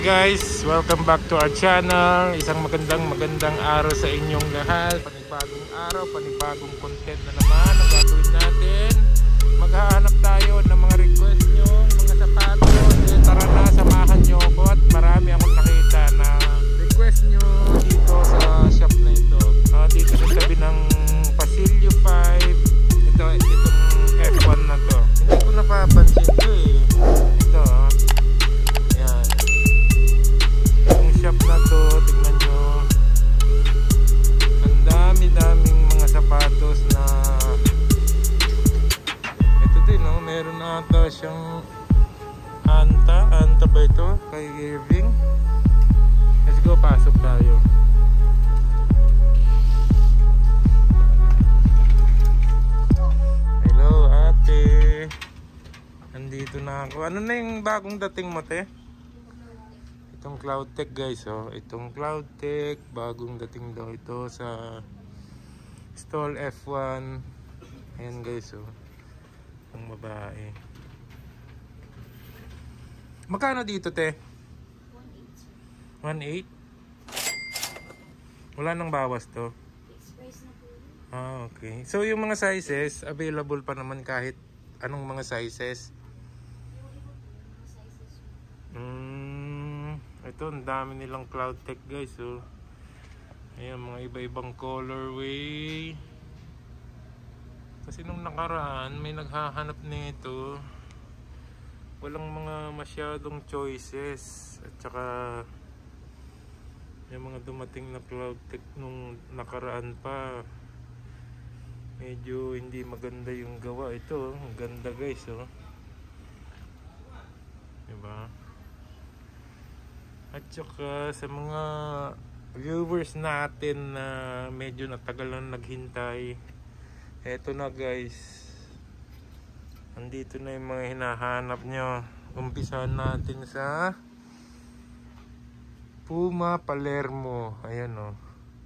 guys, welcome back to our channel. Isang magandang araw sa inyong lahat. Panibagong araw, panibagong content na naman ang gagawin natin. Maghahanap tayo ng mga request nyo, mga sapatos. Tara na, samahan nyo ako. At marami akong nakita na request nyo dito sa shop na ito. Dito sa tabi ng Pasilio 5. Itong F1 na to. Hindi ko napapansin to eh. Ito yan. Yung shop na to, tignan nyo. Ang dami-daming mga sapatos na ito din, no? Meron ata siyang Anta ba ito? Kay Irving. Let's go, pasok tayo. Hello ate, nandito na ako. Ano na yung bagong dating mo, te? Itong Cloudtech guys, oh. Itong Cloudtech, bagong dating daw ito sa stall F1. Ayan guys, oh. Ang babae. Magkano dito, te? 1.8. Wala nang bawas to. Okay. So yung mga sizes, available pa naman kahit anong mga sizes. Ito, ang dami nilang Cloudtech guys, oh. Ayan, mga iba-ibang colorway. Kasi nung nakaraan, may naghahanap nito. Walang mga masyadong choices. At saka yung mga dumating na Cloudtech nung nakaraan pa, medyo hindi maganda yung gawa. Ito, ang ganda guys, oh. Diba? At saka sa mga viewers natin na medyo natagal na naghintay, eto na guys. Andito na yung mga hinahanap nyo. Umpisahan natin sa Puma Palermo. Ayan, oh.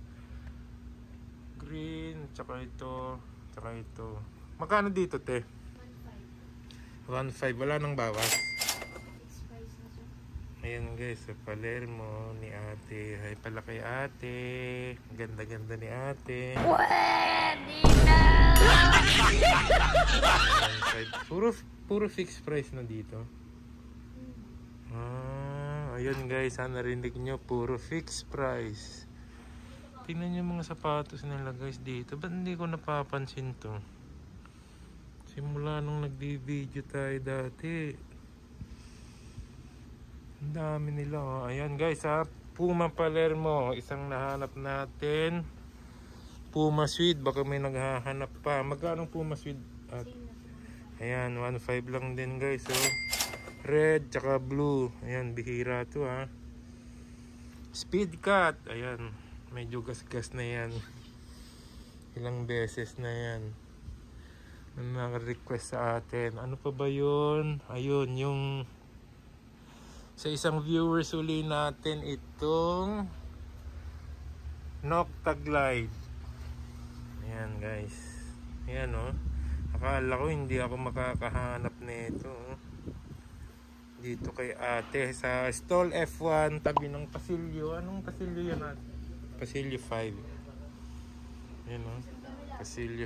Green, tsaka ito, tsaka ito. Magkano dito, te? 1.5. Wala nang bawas. Ayan guys, sa Palermo ni ate. Hay pala kay ate. Ganda-ganda ni ate. Pwede na! Puro fixed price na dito. Ayun guys, narinig nyo, puro fixed price. Tingnan nyo mga sapatos nila guys dito. Ba't hindi ko napapansin to? Simula nung nagbi-video tayo dati, ang dami nila, oh. Ayan guys, ha, Puma Palermo, isang nahanap natin. Puma Suede, baka may naghahanap pa. Magkano Puma Suede? Ayan, 1.5 lang din guys, oh. Red tsaka blue. Ayan, bihira to, ha. Speed Cut, ayan, medyo gas-gas na yan. Ilang beses na yan nag-request sa atin. Ano pa ba yun? Ayun, yung sa isang viewers uli natin, itong Nocta Glide. Ayan guys. Ayan, oh. Akala ko hindi ako makakahanap nito, oh. Dito kay ate sa stall F1 tabi ng Pasilio. Anong Pasilio yan natin? Pasilio 5. Ayan, oh. Pasilio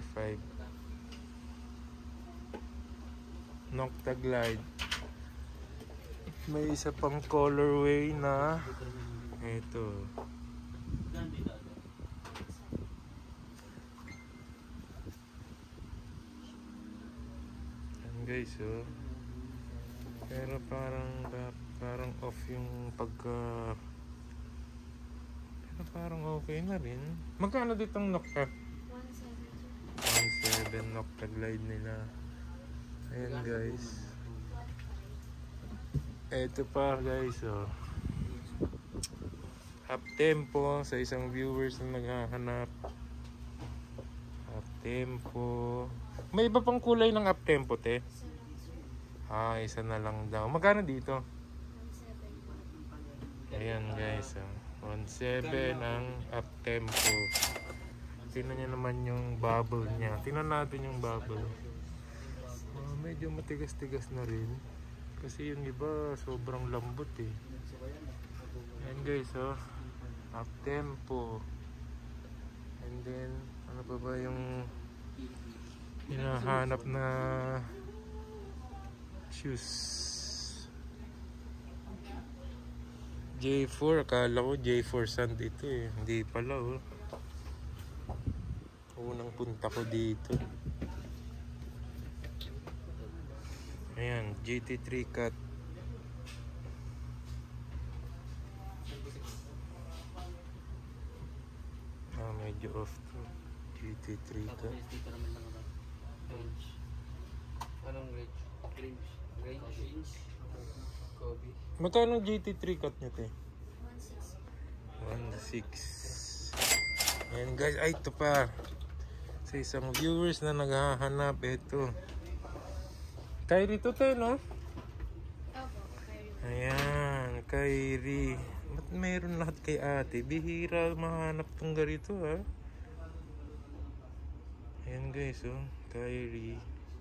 5. Nocta Glide. May isa pang colorway na ito. Yan guys, oh. Pero parang off yung pagka, pero parang okay na rin. Magkano ditong Nocta? 1.7 Nocta Glide nila. Ayan guys. Ito pa guys, oh. Up tempo sa isang viewers na naghahanap. Up tempo. May iba pang kulay ng up tempo, te? Isa na lang daw. Magkano dito? 1.7. Ayan guys, oh. 1.7 ang up tempo. Tingnan nyo naman yung bubble niya. Tingnan natin yung bubble. Medyo matigas-tigas na rin. Kasi yung iba sobrang lambot eh. guys, oh. Up tempo. And then, ano pa ba yung hinahanap na shoes? J4, akala ko J4 Sand ito eh. Hindi pala, oh. Unang punta ko dito. Ayan, GT3 cut. Medyo off to. GT3 cut. Anong range? Range? Kobe. Magkano GT3 cut nyo, te? 1.6. 1.6. Ayan guys, ay ito pa. Sa isang viewers na naghahanap, ito. Kyrie to, te, no? Opo, Kyrie. Ayan, Kyrie. Ba't mayroon lahat kay ate? Bihira mahanap tong ganito, ha? Ayan guys, oh. Kyrie.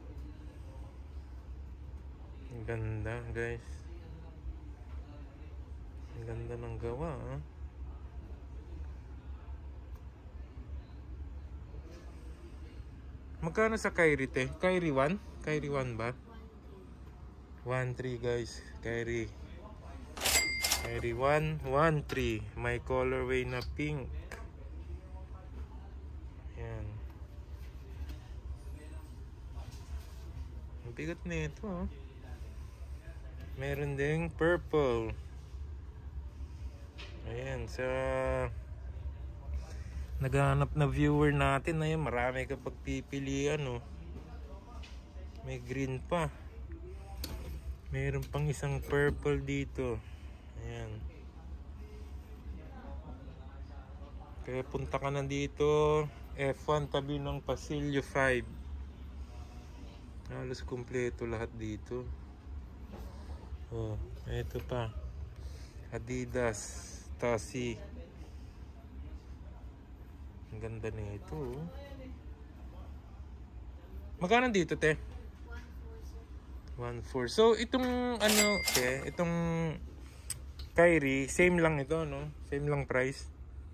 Ang ganda, guys. Ang ganda ng gawa, ha? Magkano sa Kyrie, te? Kyrie 1? Kyrie 1 ba? 1.3 guys. Kyrie 1, 1.3. May colorway na pink. Ayan. Ang bigat na ito, oh. Meron ding purple. Ayan, sa naghahanap na viewer natin, ayun, marami ka pagpipilian, oh. May green pa. Meron pang isang purple dito. Ayan. Kaya punta ka na dito. F1 tabi ng Pasilio 5. Halos kumpleto lahat dito. Oh, ito pa. Adidas Tassi. Ang ganda nito, oh. Magkano dito, te? 1.4. So, itong ano, te, itong Kyrie, same lang ito, no? Same lang price.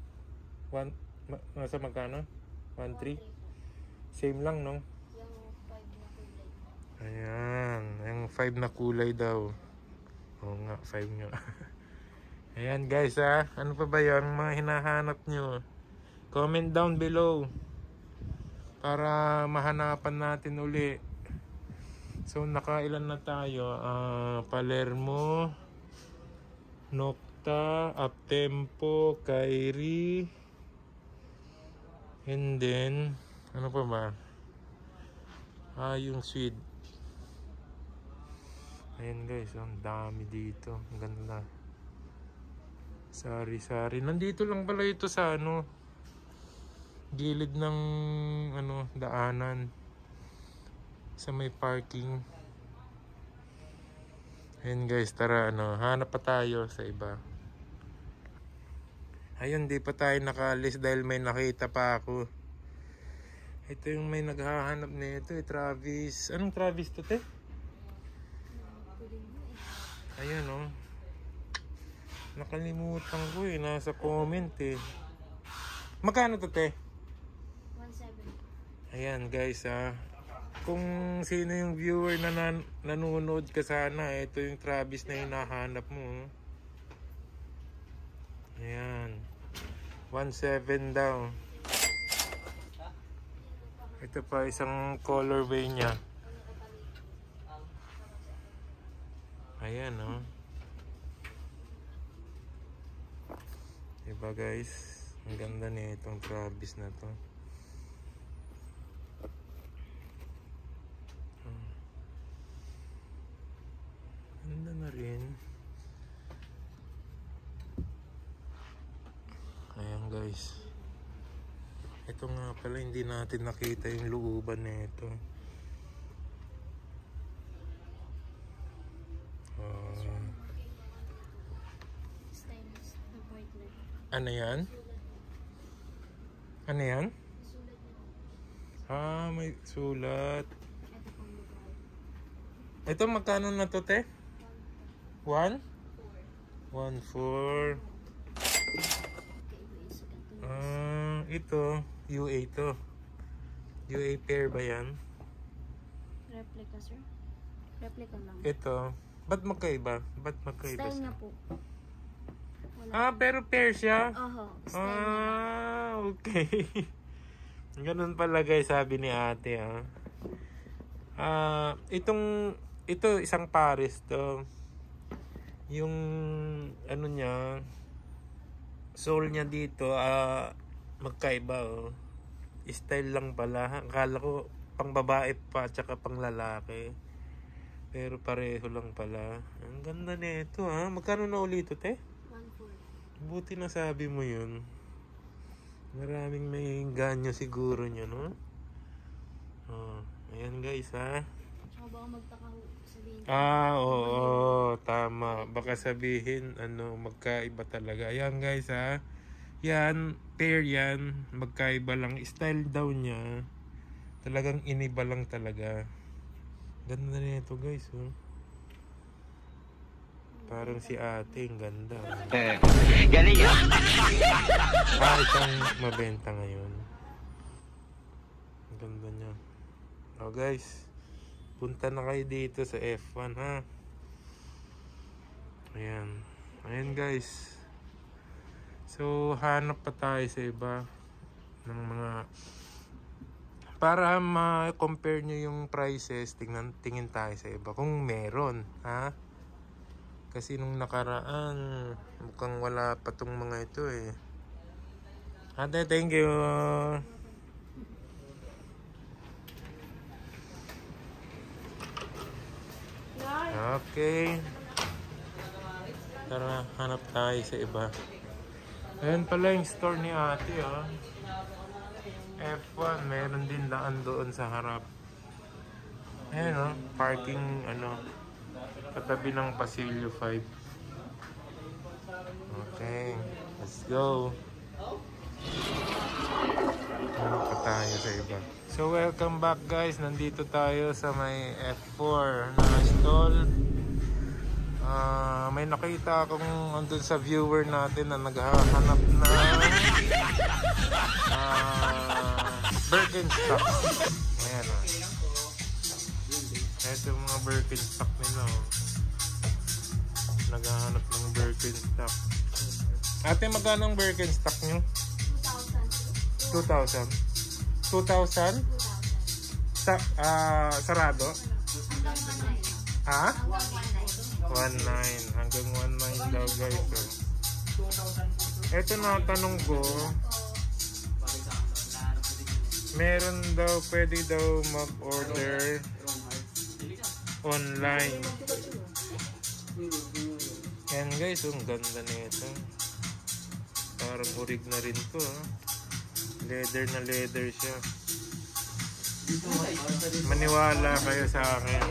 Nasa magkano? 1.3? Same lang, no? Yung 5 na kulay. Ayan, yung 5 na kulay daw. Oo nga, 5 nga. Ayan guys, ha. Ano pa ba yung mga hinahanap nyo? Comment down below para mahanapan natin uli. So nakailan na tayo? Palermo, Nocta, Uptempo, Kyrie, and then ano pa ba? Yung Swede. Ayan guys, ang dami dito. Ang ganda. Sari-sari. Nandito lang pala ito sa ano, gilid ng ano, daanan. Sa may parking. Ayan guys, tara ano, hanap pa tayo sa iba. Ayun, di pa tayo nakalis dahil may nakita pa ako. Ito yung may naghahanap nito, Travis. Anong Travis to, te? Ayun, oh. Nakalimutan ko eh, nasa comment eh. Magkano to, te? 1.7. Ayan guys, ha. Kung sino yung viewer na nanonood ka sana, ito yung Travis na hinahanap mo. Ayan. 1.7 daw. Ito pa isang colorway niya. Ayan, oh. Diba guys? Ang ganda niya itong Travis na to. Ganda na rin. Ayan guys. Ito nga pala, hindi natin nakita yung looban na ito. Stylus na partner. Ano yan? Ano yan? Sulat na. May sulat. Ito pang mobile. Ito magkano na to, te? 1? 1.4. ito, UA to. UA pair ba yan? Replica, sir. Replica lang. Ito. Ba't magkaiba? Style siya? nga po. Wala. Ah, pero pair siya? Oho, style niya. Ah, okay. Ganun pala guys, sabi ni ate. Ito isang pares to. Yung ano niya, sole niya dito, magkaiba oh. Style lang pala. Akala ko pang babae pa tsaka pang lalaki. Pero pareho lang pala. Ang ganda nito ha. Magkano na ulit ito, te? 1.4. Buti na sabi mo yun. Maraming may ganyo siguro nyo, no? Oh, ayan guys ha. Tsaka baka magtaka sabihin. Oo, tama. Baka sabihin, magkaiba talaga. Ayan guys ha. Yan, pair yan. Magkaiba lang. Style daw niya. Talagang iniba lang talaga. Ganda na ito guys, oh. Parang si ate, ang ganda. Galing yan. Itong mabenta ngayon. Ang ganda niya. Oh guys, punta na kayo dito sa F1 ha. Ayan. Ayan guys. So, hanap pa tayo sa iba ng mga para ma-compare nyo yung prices, tingin tayo sa iba kung meron, ha? Kasi nung nakaraan, mukhang wala pa tong mga ito eh. Ate, thank you. Okay. Tara, hanap tayo sa iba. Ayan pala yung store ni ate, oh. F1, meron din daan doon sa harap. Ayan, oh, parking, katabi ng Pasilio 5. Okay, let's go. Hanap pa tayo sa iba. So, welcome back guys. Nandito tayo sa may F4 na stall. May nakita akong andun sa viewer natin na naghahanap na Birkenstock. Ayan o. Ito yung mga Birkenstock nila o. Naghahanap ng Birkenstock. Ate, magkano ang Birkenstock nyo? 2,000. 2,000? Sarado? Ha? 1,900. Hanggang 1,900 daw guys. So. Ito na tanong ko. Meron daw, pwede daw mag-order online. Yan guys, ang ganda na ito. Parang urig na rin to. Leather na leather siya. Maniwala kayo sa akin.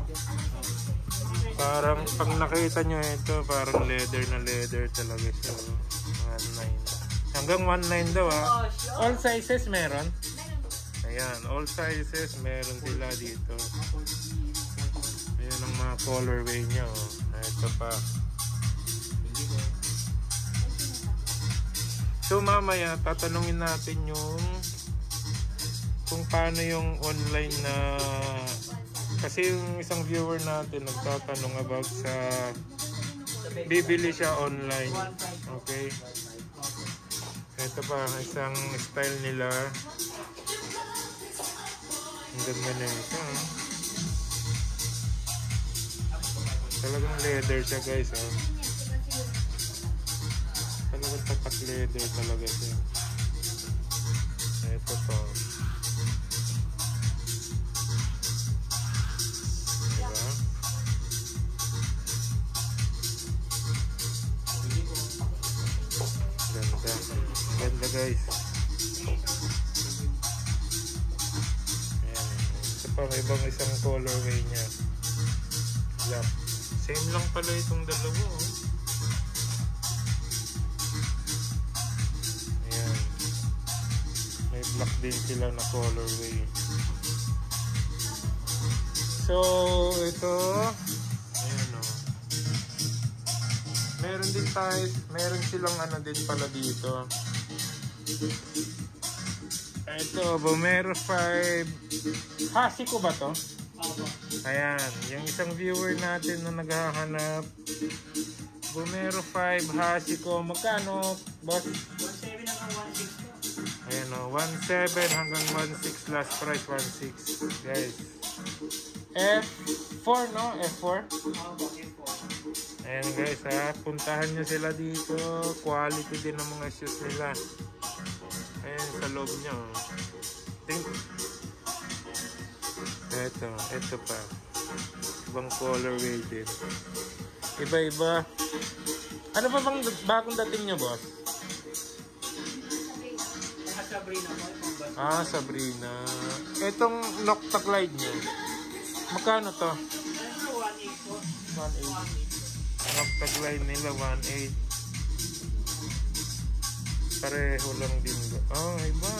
Parang pag nakita nyo ito, parang leather na leather talaga siya. 1,900. Hanggang 1,900 daw ha. All sizes meron. Ayan, all sizes meron sila dito. Ayan ang mga colorway niya. Oh. Ito pa. So mamaya tatanungin natin yung kung paano yung online na, kasi yung isang viewer natin nagtatanong about sa bibili siya online. Okay, ito pa isang style nila. Ang ganda na ito. Talagang leather siya guys. Talagang tapat leather talaga siya. Ito po. Diba? Ganda. Ganda guys. Ayan. Ito pa, may ibang isang colorway niya. Black. Same lang pala itong dalawa. Oh. Ayan. May black din sila na colorway. So, ito. Ayan o. Meron din tayo. Meron silang ano din pala dito. Ito, Vomero 5. Hasiko ba to? Opo. Ayan, yung isang viewer natin na naghahanap. Vomero 5, Hasiko. Magkano, boss? 1.7 hanggang 1.6 po. Ayan o, 1.7 hanggang 1.6. Last price, 1.6. Guys. F4, no? F4? Opo, F4. Ayan guys ha, puntahan nyo sila dito. Quality din ng mga shoes nila. Ayan sa loob nyo. Ito pa. Ibang colorway din. Iba-iba. Ano pa bang bagong dating nyo, boss? Sabrina po, itong bus. Ah, Sabrina. Itong Nocta Glide nyo. Magkano to? 1.8 po. 1.8. Nocta Glide nila 1.8. Pareho lang din. Oh, iba.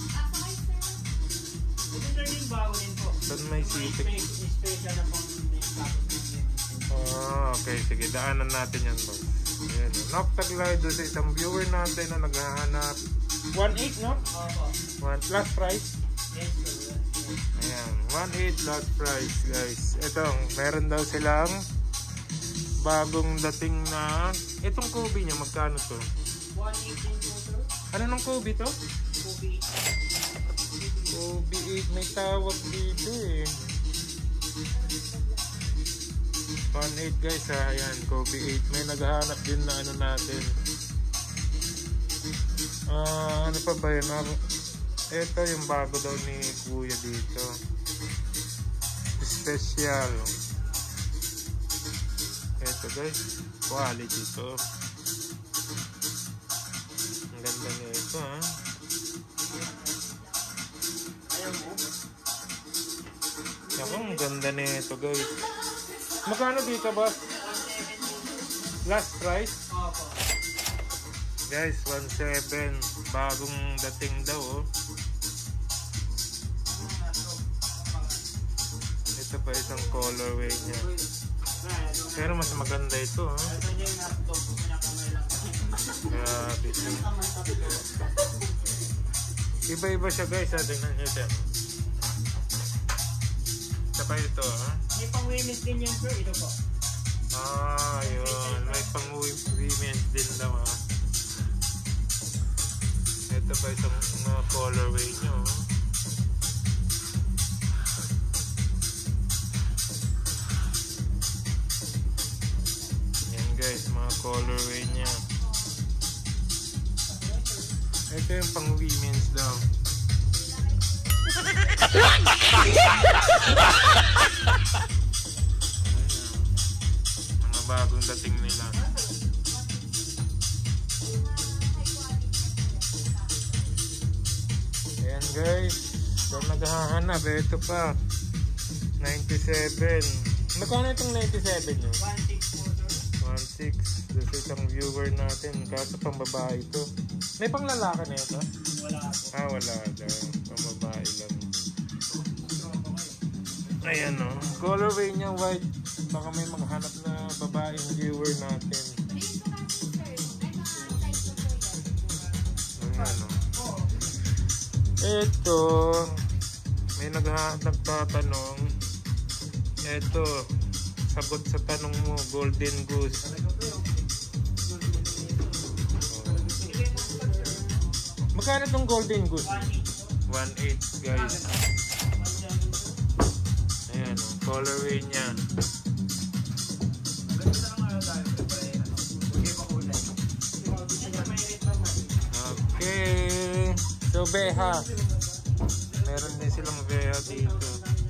Ito sir yung bagonin po. Doon may sitik. Special na pang status. Oh, okay. Sige, daanan natin yan, boss. Ayan. Nocta Glide doon sa isang viewer natin na naghahanap. 1.8, no? Opo. Last price? Yes sir. Ayan. 1.8 last price, guys. Ito, meron daw silang bagong dating na... Itong Kobe niya, magkano to? 1.8 din po sir. Ano nung Kobe to? Kobe. Kobe 8, may tawag dito eh. 1.8 guys ha, ayan, Kobe 8. May naghahanap din na ano natin. Ano pa ba yun? Ito yung bago daw ni Kuya dito. Special. Ito guys, quality to. Ang ganda nito ha. Ako, ang ganda nito guys. Magkano dito, boss? 1.7 Last price? Opo. Guys, 1.7. Bagong dating daw, oh. Ito pa isang colorway niya. Pero mas maganda ito, oh. Ito niya yung nasa top. Pinakamay lang. Grabe ito. Iba-iba siya guys, ha. Tingnan nyo siya. Ito pa ito, ha. May pang women's din yan sir. Ito po. Ah, yun. May pang-women's din daw, ha. Ito pa isang mga colorway nyo. Yan guys, mga colorway niya. Ito yung pang women's daw. Mga bagong dating nila. Ayan guys, kung naghahanap, ito pa 97. Magkano itong 97 nyo? 1.6 po sir. 1.6. Doon sa isang viewer natin, kaso pang babae ito. May pang lalaki na ito? Wala po. Ah, wala lang. Pang babae lang. Ayan o. Colorway niya white. Baka may maghanap na babaeng viewer natin. Ayan o. Ito. May nagtatanong. Ito. Sagot sa tanong mo. Golden Goose. Magkano itong Golden Goose? 1.8 guys. Ayan o. Colorway niya. Okay. So, Beha. Meron din silang Beha dito.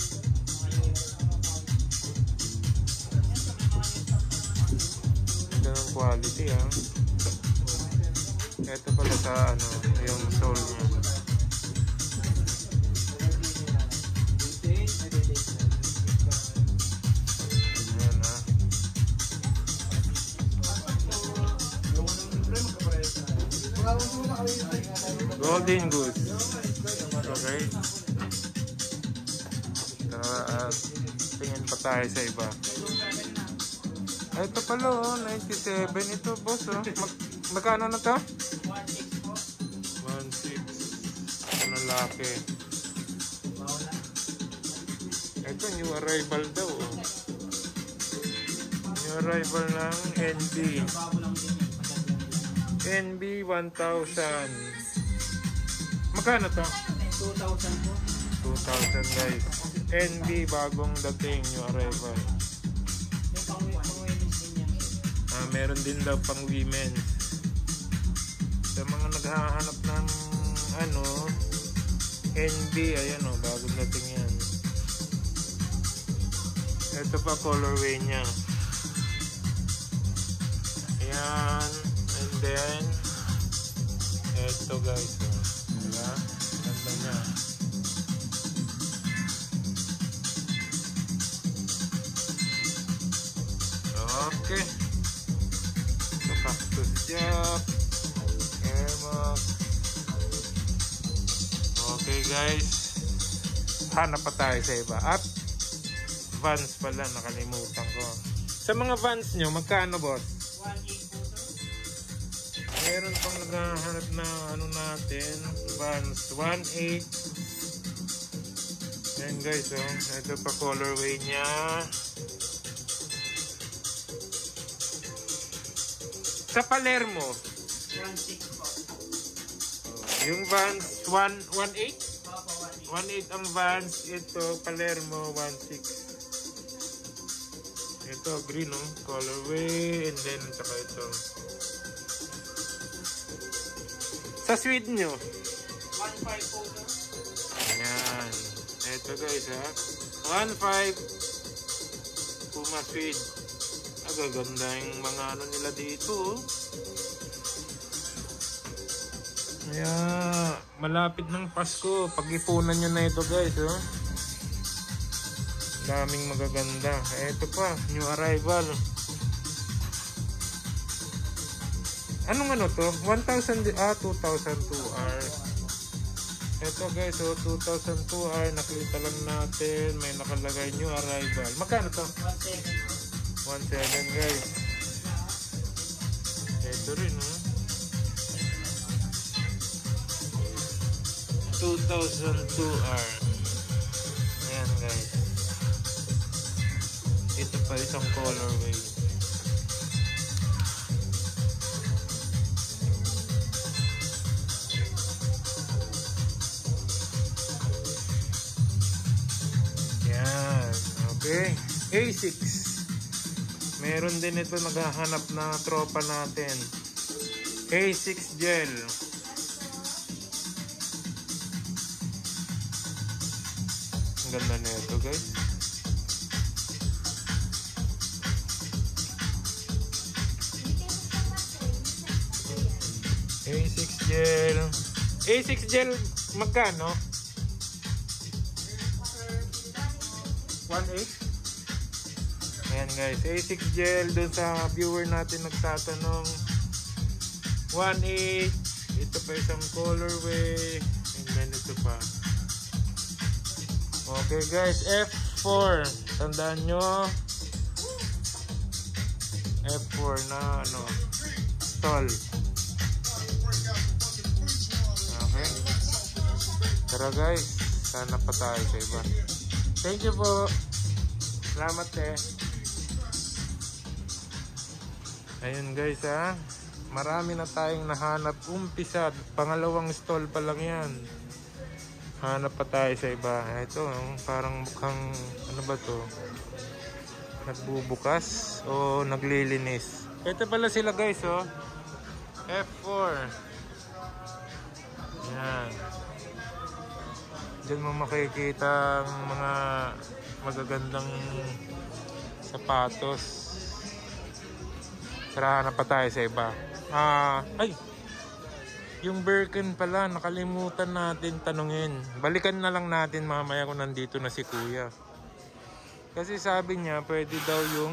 Ito ang quality ha. Ito pala sa ano, yung sole niya. Ayan ha. Golden Goose. Okay. Tingin pa tayo sa iba. Ito pala oh, 97. Ito boss oh. Magkano na to? 1.6 po. 1.6. Ano lalaki. Bawala. Ito, new arrival daw. Oh. New arrival ng NB. Bago lang din yun. NB 1000. Magkano to? 2,000 po. 2,000 guys. NB bagong dating, new arrival. May pang-women's din yan. Meron din daw pang women. Sa mga naghahanap ng ano, NB, ayan o, bagong dating yan. Ito pa colorway niya. Ayan. And then ito guys, oh. Diba? Ganda niya. Okay. So, Cactus Jack, Air Max. Okay guys, hanap pa tayo sa iba. At Vans pala, nakalimutan ko. Sa mga Vans nyo, magkano boss? 1,800 po to. Meron pang naghahanap na ano natin, Vans 1.8. Ayan guys, oh. Ito pa colorway niya. Sa Palermo, 1,600 po. yung Vans 1.8? Opo, 1,800. 1.8 ang Vans. Ito Palermo 1.6. Ito green, oh. Colorway. And then saka ito. Sa Swede nyo, 1,500 po to. ayan. Ito guys, ha. 1.5 Puma Swede. Agaganda yung mga ano nila dito, oh. Kaya malapit ng Pasko, pag-ipunan nyo na ito guys, oh. Daming magaganda. Ito pa, new arrival. Anong ano to? 1,000, 2,002R. Ito guys, oh, 2,002R. Nakita lang natin, may nakalagay new arrival. Magkano to? 1,700 po. 1,700 guys. Ito rin, oh. 2002R. Ayan guys. Ito pa isang colorway. Yan. Okay. A6. Meron din ito naghahanap na tropa natin. A6 gel. Ang ganda na ito guys. A6 gel. A6 gel magkano? 1.8. Ayan guys, A6 gel dun sa viewer natin nagtatanong. 1.8. Ito pa isang colorway. And then ito pa. Okay guys, F4. Tandaan nyo. F4 na ano, stall. Okay. Tara guys, sana pa tayo sa iba. Thank you po. Salamat eh. Ayun guys, ha. Marami na tayong nahanap. Umpisa, pangalawang stall pa lang yan. Hanap pa tayo sa iba. Ito, parang mukhang ano ba to? Nagbubukas o naglilinis. Ito pala sila guys, oh. F4. Yan. Diyan mo makikita ang mga magagandang sapatos. Tara, hanap pa tayo sa iba. Ay! Yung Birkin pala, nakalimutan natin tanungin. Balikan na lang natin mamaya kung nandito na si Kuya. Kasi sabi niya, pwede daw yung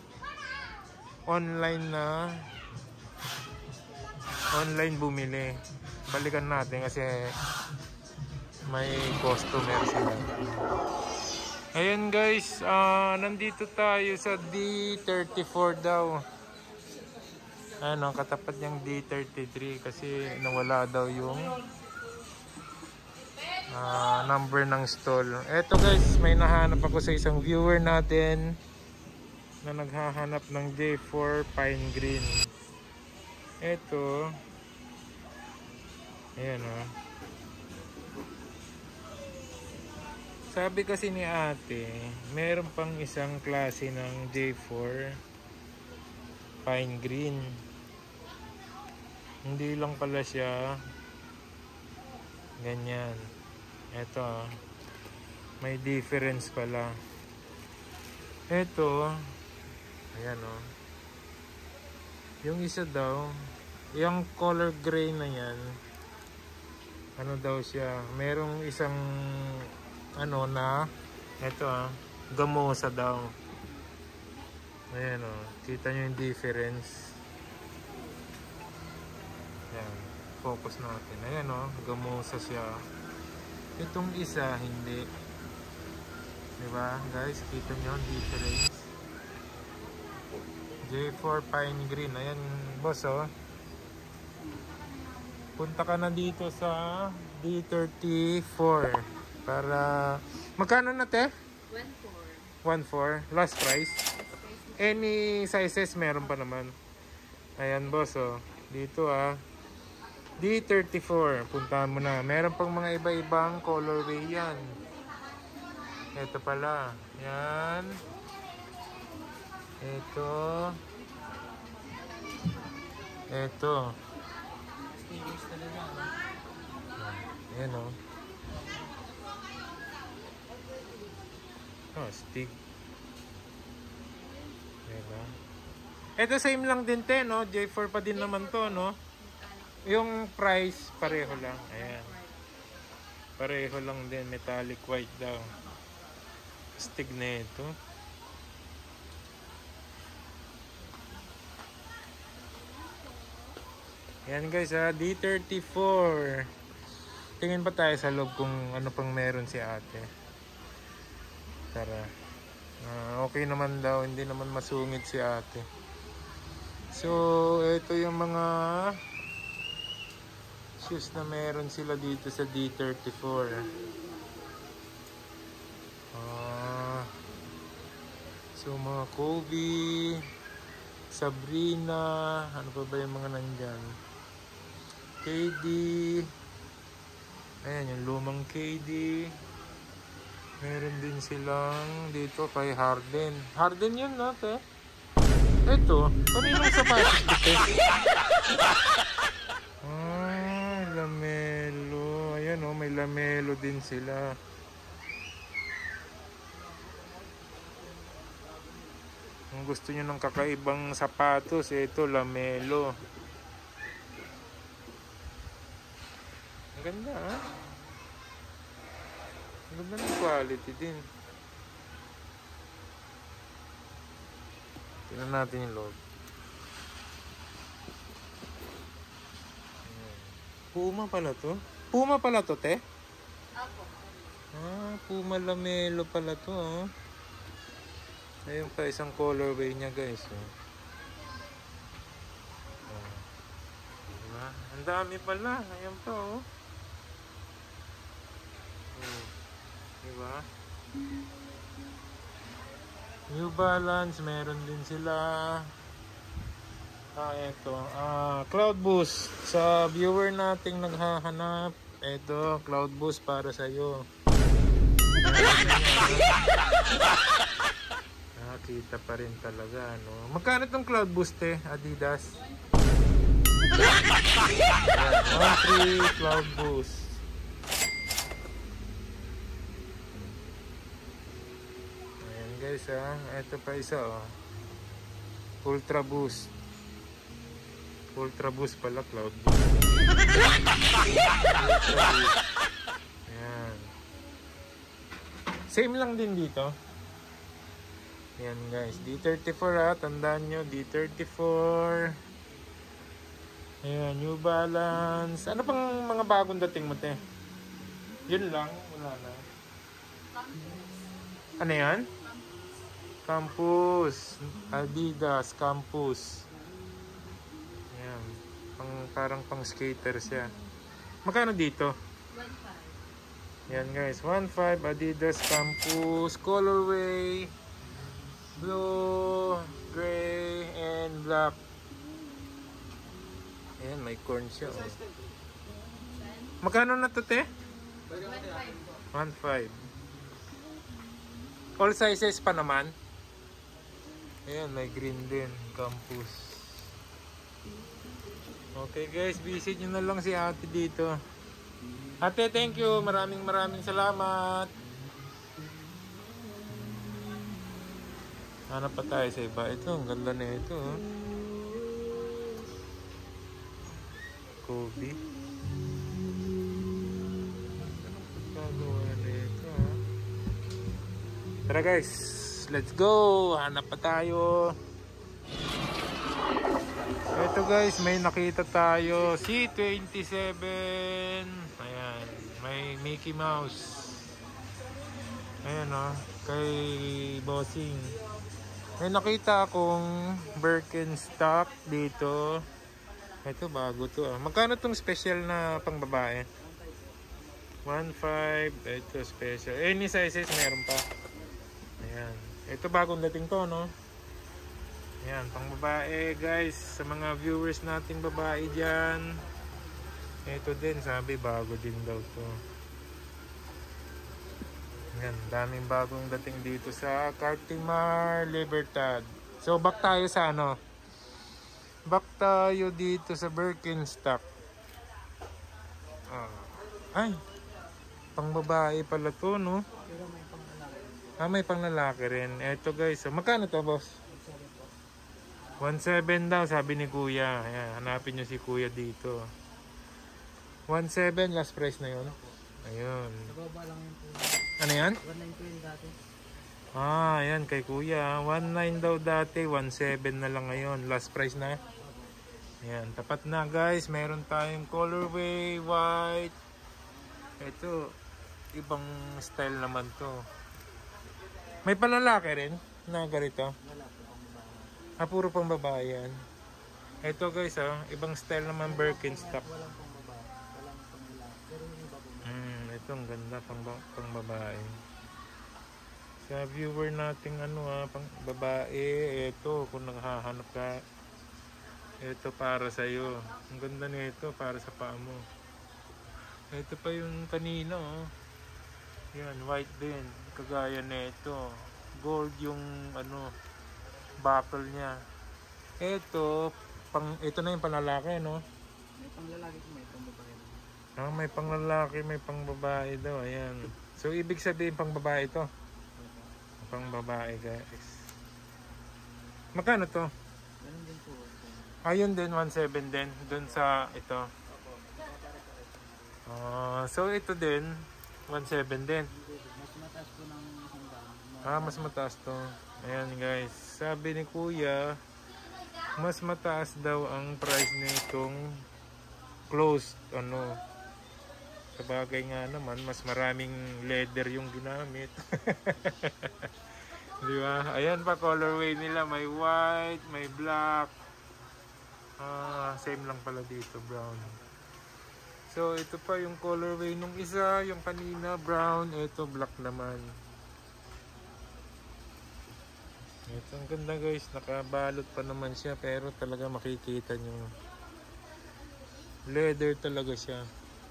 online bumili. Balikan natin kasi may customer sila. Ayan guys, nandito tayo sa D34 daw. Ano, katapat niyang D33 kasi nawala daw yung number ng stall. Eto guys, may nahanap ako sa isang viewer natin na naghahanap ng J4 Pine Green. Eto. Ayan o. Sabi kasi ni ate, meron pang isang klase ng J4 Pine Green. Hindi lang pala siya ganyan. Eto, may difference pala. Eto, ayan o. Yung isa daw, yung color gray na yan, ano daw siya, merong isang ano na, eto gamosa daw. Ayan o, kita nyo yung difference. Ayan, focus natin. Ayan o, gamosa siya. Itong isa, hindi. Diba guys, kita nyo yung difference. J4 Pine Green. Ayan boss o. Punta ka na dito sa D34 para magkano na te? 1.4 last price. Any sizes meron pa naman. Ayan boss oh. Dito D34 puntahan mo na. Meron pang mga iba-ibang colorway yan. Ito pala. Yan. Ito. Ayan o. Stig. Diba? Ito same lang din te, no? J4 pa din naman to, no? Yung price, pareho lang. Ayan. Pareho lang din. Metallic white daw. Stig na ito. Ayan guys D34. Tingin pa tayo sa loob kung ano pang meron si ate. Tara. Okay naman daw, hindi naman masungit si ate. So, ito yung mga shoes na meron sila dito sa D34. So, mga Kobe, Sabrina, ano pa ba yung mga nandyan? KD. Ayan, yung lumang KD. Meron din silang dito kay Harden. Harden yun, no, te? Ito. Paninong sapatos dito? Lamelo. Ayan, oh, may lamelo din sila. Kung gusto nyo ng kakaibang sapatos, ito, lamelo. Ang ganda, ha? Ang ganda ng quality din. Tingnan natin yung loob. Puma pala to? Puma pala to, te? Ako. Puma lamelo pala to, oh. Ayun pa, isang colorway niya, guys. Diba? Ang dami pala. Ayan pa, oh. Diba? New Balance, meron din sila. Ito. Cloud Boost. Sa viewer nating naghahanap, ito, Cloud Boost para sa'yo. Kita pa rin talaga, no? Magkano itong Cloud Boost, eh? Adidas? 1.3 Cloud Boost. Ayan guys, ito pa isa, oh. Ultra Boost. Ultra Boost pala, Cloud Boost. Ultra Boost. Ayan. Same lang din dito. Ayan guys, D34 tandaan nyo, D34. Ayan, New Balance. Ano pang mga bagong dating mo, te? Yun lang, wala na. Ano yan? Campus. Adidas, Campus. Ayan, parang pang skater siya. Magkano dito? 1.5. Yan guys, 1.5 Adidas Campus colorway, blue, gray, and black. Ayan, may corn siya. Oh. Magkano na to, te? 1.5. All sizes pa naman. Ayan, may green din. Campus. Okay guys, visit nyo na lang si ate dito. Ate, thank you. Maraming salamat. Hanap pa tayo sa iba. Ito, ang ganda na ito. Oh. Kobe. Anong pagkagawa na ito? Oh. Tara guys, let's go. Hanap pa tayo. Ito guys, may nakita tayo. C27. Ayan, may Mickey Mouse. Ayan o, kay Bossing. May nakita akong Birkenstock dito. Ito bago to ah. Magkano tong special na pang babae? 1.5. Ito special. Any sizes meron pa. Ayan. Ito bagong dating to, no? Ayan, pang babae guys. Sa mga viewers nating babae dyan. Ito din, sabi bago din daw to. Ayan, daming bagong dating dito sa Cartimar Libertad. So back tayo sa ano? Back tayo dito sa Birkenstock. Ay, pang babae pala to, no? May pang lalaki rin. Eto guys, so magkano to boss? 1.7 daw sabi ni kuya. Ayan, hanapin nyo si kuya dito. 1.7 last price na yun. Ayun. Nababa lang yung po. Ano yan? 1.9 po yung dati. Ayan kay kuya. 1.9 daw dati, 1.7 na lang ngayon. Last price na. Ayan, tapat na guys. Meron tayong colorway, white. Ito, ibang style naman to. May panlalaki rin na ganito. Wala po pang babae. Puro pang babae yan. Ito guys, ibang style naman Birkenstock. Walang pang babae. Walang pang lalaki. Pero yung iba po. Ito ang ganda pang babae. Sa viewer nating pang babae, ito kung naghahanap ka, ito para sa iyo. Ang ganda nito para sa paa mo. Ito pa yung kanina, oh. Yan, white din. Kagaya nito. Gold yung buckle niya. Ito na yung panlalaki, no? May pang lalaki po, may pang babae. May pang lalaki, may pang babae daw. Ayan. So, ibig sabihin pang babae to. Pang babae, guys. Magkano to? Ganun din po. Ayun din, 1.7 din. Doon sa ito. So, ito din, 1.7 din. Mas mataas po ng isang Mas mataas to. Ayan, guys. Sabi ni kuya, mas mataas daw ang price nitong closed, Sabagay nga naman, mas maraming leather yung ginamit. Di ba? Ayan pa, colorway nila. May white, may black. Same lang pala dito, brown. So, ito pa yung colorway nung isa. Yung kanina, brown. Ito, black naman. Ito, ang ganda guys. Nakabalot pa naman siya. Pero talaga makikita nyo. Leather talaga siya.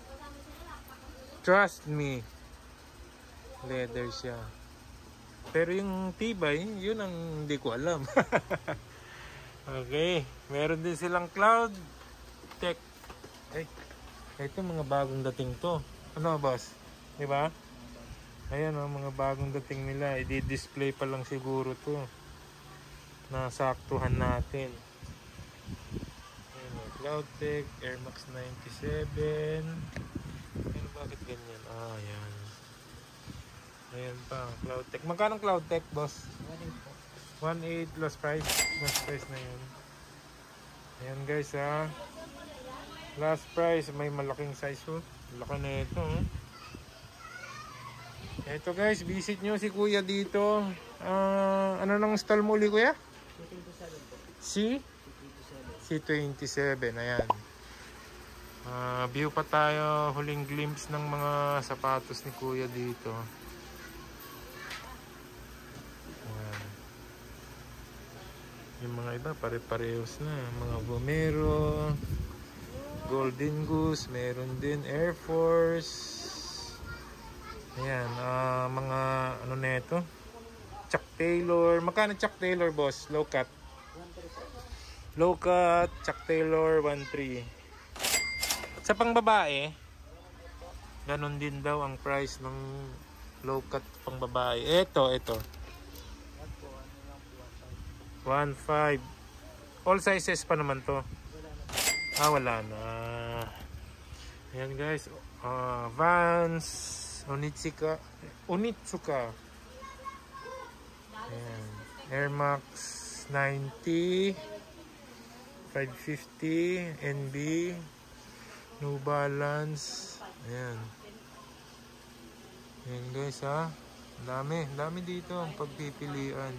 Trust me. Leather siya. Pero yung tibay, yun ang hindi ko alam. Okay. Meron din silang Cloud Tech. Ito mga bagong dating to. Ano boss? Diba? Ayan mga bagong dating nila. I-display pa lang siguro to. Nasaktuhan natin. Ayan Cloud Tech, Air Max 97. Bakit ganyan? Ayan. Ayan pa, Cloud Tech. Magkano Cloud Tech, boss? 1.8 last price. Last price na yun. Ayan guys, last price. May malaking size, laki na ito, Ito guys, visit nyo si kuya dito. Ano nang stall mo uli, kuya? C27 po. C27. Ayan. View pa tayo, huling glimpse ng mga sapatos ni Kuya dito. Ayan. Yung mga iba pare-parehos na, mga Vomero, Golden Goose, meron din Air Force. Ayan, mga ano neto, Chuck Taylor. Magkano Chuck Taylor, boss? Low cut. Low cut, Chuck Taylor 1.3. Sa pang babae, ganun din daw ang price ng low cut pang babae. Ito. 1.5. All sizes pa naman to. Wala na. Ayan guys. Vans, Onitsuka. Ayan. Air Max 90, 550, NB, New Balance. Ayan. Ayan guys ha. Dami dito ang pagpipilian.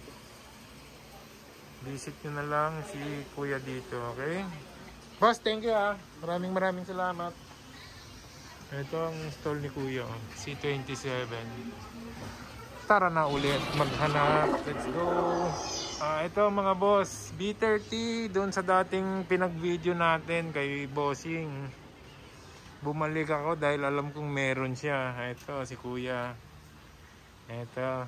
Visit nyo na lang si Kuya dito, okay? Boss, thank you ha. Maraming salamat. Ito ang stall ni Kuya, C27. Tara na ulit maghanap. Let's go. Ito mga boss, B30 doon sa dating pinag-video natin kay Bossing. Bumalik ako dahil alam kong meron siya. Ito si Kuya. Ito.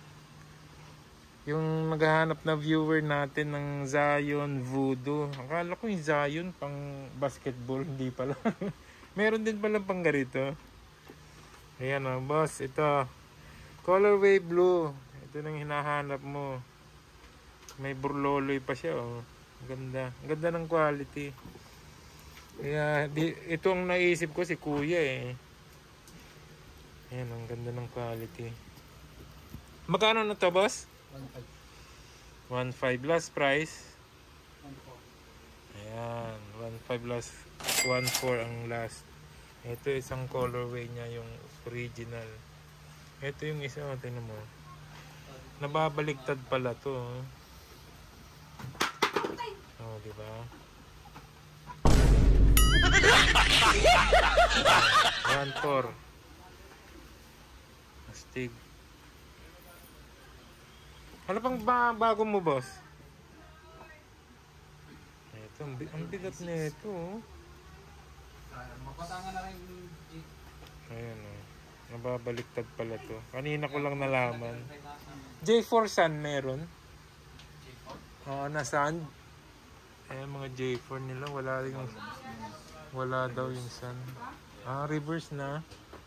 Yung maghahanap na viewer natin ng Zion Voodoo. Akala ko yung Zion pang basketball, hindi pala. Meron din pala pang ganito. Ayan o, boss. Ito. Colorway blue. Ito nang hinahanap mo. May burloloy pa siya oh. Ganda. Ganda ng quality. Kaya ito ang naisip ko si Kuya eh. Ayan, ang ganda ng quality. Magkano na to, boss? 1.5 last price. 1.4. Ayan, 1.5 last 1.4 ang last. Ito isang colorway niya, yung original. Ito yung isa, tingnan mo. Nababaligtad pala to. Oh, di ba? 1.4. Astig. Ano pang bago mo, boss? Ito, ang bigat na ito. Mapatangan na rin yung G. Ayan o. Nababaliktad pala to. Kanina ko lang nalaman. J4 Sun meron? Oo, na Sun. Ayan mga J4 nila. Wala daw yung Sun. Reverse na.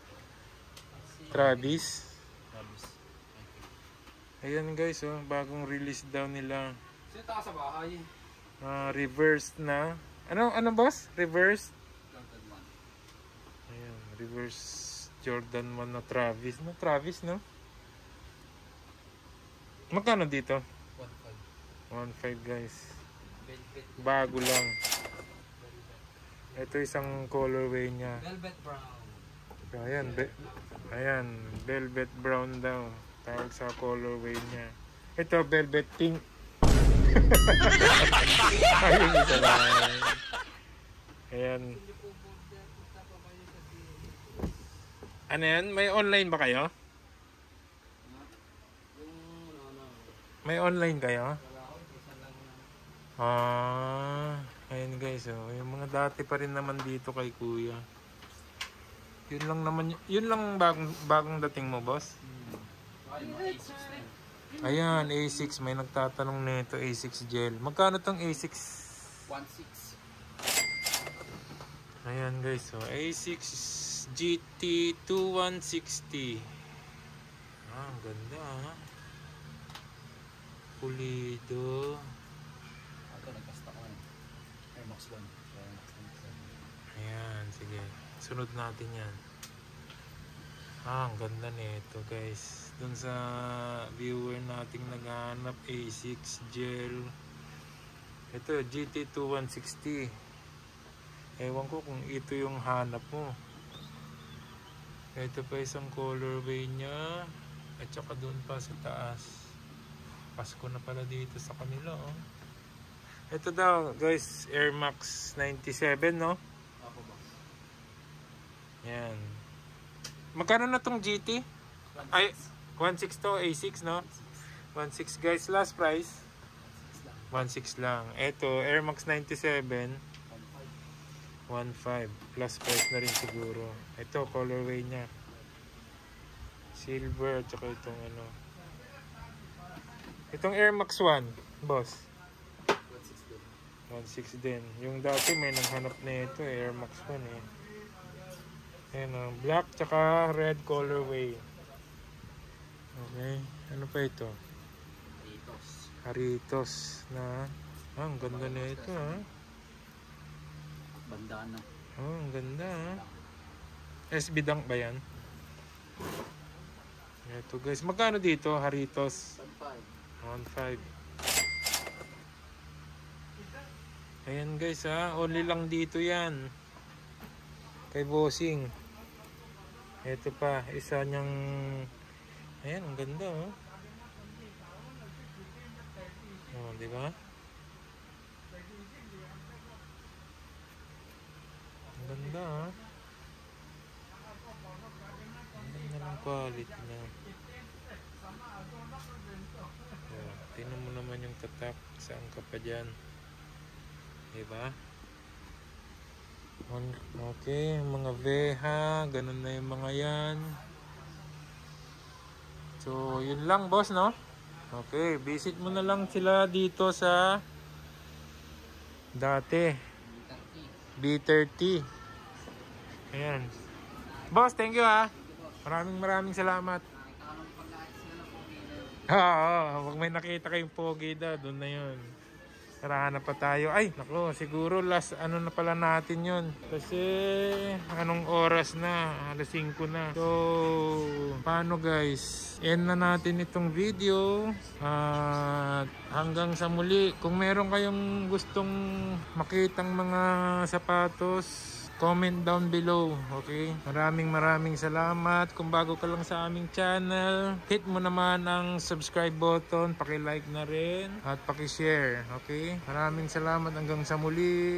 Travis. Ayan guys, oh, bagong release daw nila. Sino takas sa bahay? Reverse na. Ano boss? Reverse? Jordan 1. Ayan, reverse Jordan 1 na Travis. No, Travis, no? Magkano dito? 1.5 guys. Velvet. Bago lang. Ito isang colorway niya. Velvet brown. Ayan, velvet brown daw. Tawag sa colorway niya. Ito, velvet pink. Ayun, isa lang. Ayan. Ano yan? May online ba kayo? May online kayo? Ayan guys, oh. Yung mga dati pa rin naman dito kay Kuya. Yun lang naman, yun lang bagong dating mo, boss? Ayan, A6. May nagtatanong nito, A6 gel. Magkano tong A6? 1.6. Ayan guys, so A6 GT 2160. Ang ganda ha. Pulido. Ito, nagkasta ko eh. Air Max 1. Ayan, sige. Sunod natin yan. Ang ganda nito guys. Dun sa viewer nating naghahanap, A6 gel. Ito, GT 2160. Ewan ko kung ito yung hanap mo. Ito pa isang colorway niya. At saka dun pa sa taas. Pasko na pala dito sa kanila oh. Ito daw guys, Air Max 97 no? Ako ba? Yan. Magkano na tong GT? Ay, 1.6 to, A6 no? 1.6 guys, last price 1.6 lang. Ito, Air Max 97 1.5 plus price na rin siguro. Ito, colorway niya silver at saka itong ano. Itong Air Max 1 boss 1.6 din. Yung dati may nanghanap na ito Air Max 1 eh. Ayan, black tsaka red colorway. Okay, ano pa ito? Haritos na. Ang ganda na ito ha. Bandana. Ang ganda ha. SB Dunk ba yan? Ito guys, magkano dito Haritos? 1.5. Ayan guys ha, only lang dito yan kay Bossing. Ito pa, isa niyang ayan, ang ganda oh. Oh, di ba? Ang ganda ha. Ang ganda ng quality niya. Oh, tingnan mo naman yung tatak. Saan ka pa dyan? Diba? Okay, mga Veha, ganun na yung mga yan. So, yun lang boss, no? Okay, visit mo na lang sila dito sa dati B30. Ayan. Boss, thank you ha. Maraming salamat. Wag may nakita kayong pogi da, doon na yun. Tara na pa tayo. Ay, nako, siguro last ano na pala natin yun. Kasi anong oras na? Alas 5 na. So, paano guys? End na natin itong video. At hanggang sa muli. Kung meron kayong gustong makitang mga sapatos, comment down below, okay? Maraming salamat. Kung bago ka lang sa aming channel, hit mo naman ang subscribe button, paki-like na rin at paki-share, okay? Maraming salamat hanggang sa muli.